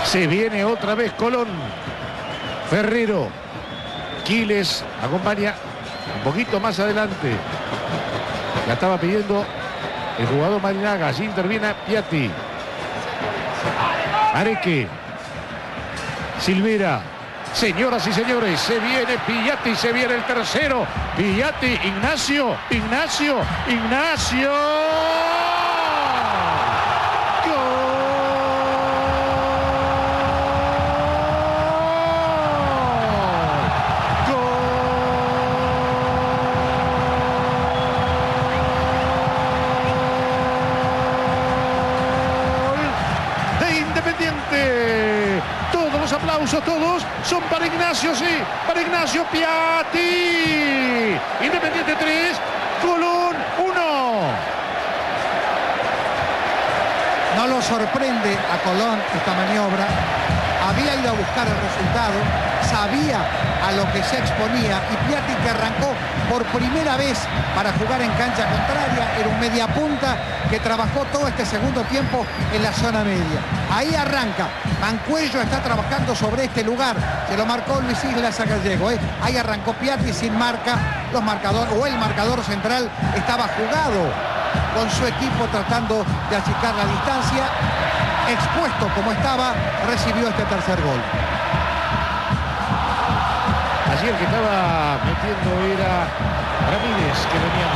Se viene otra vez Colón. Ferrero. Quiles acompaña un poquito más adelante. La estaba pidiendo el jugador Marinaga. Allí interviene Piatti. Areque. Silvera. Señoras y señores, se viene Piatti, se viene el tercero. Piatti, Ignacio. Independiente. Todos los aplausos, todos son para Ignacio, sí, para Ignacio Piatti. Independiente 3, Colón 1. No lo sorprende a Colón esta maniobra. Había ido a buscar el resultado, sabía a lo que se exponía, y Piatti, que arrancó por primera vez para jugar en cancha contraria, era un mediapunta que trabajó todo este segundo tiempo en la zona media. Ahí arranca. Mancuello está trabajando sobre este lugar. Se lo marcó Luis Islas a Gallego. Ahí arrancó Piatti sin marca. El marcador central estaba jugado con su equipo tratando de achicar la distancia. Expuesto como estaba, recibió este tercer gol. Allí el que estaba metiendo era Ramírez, que venía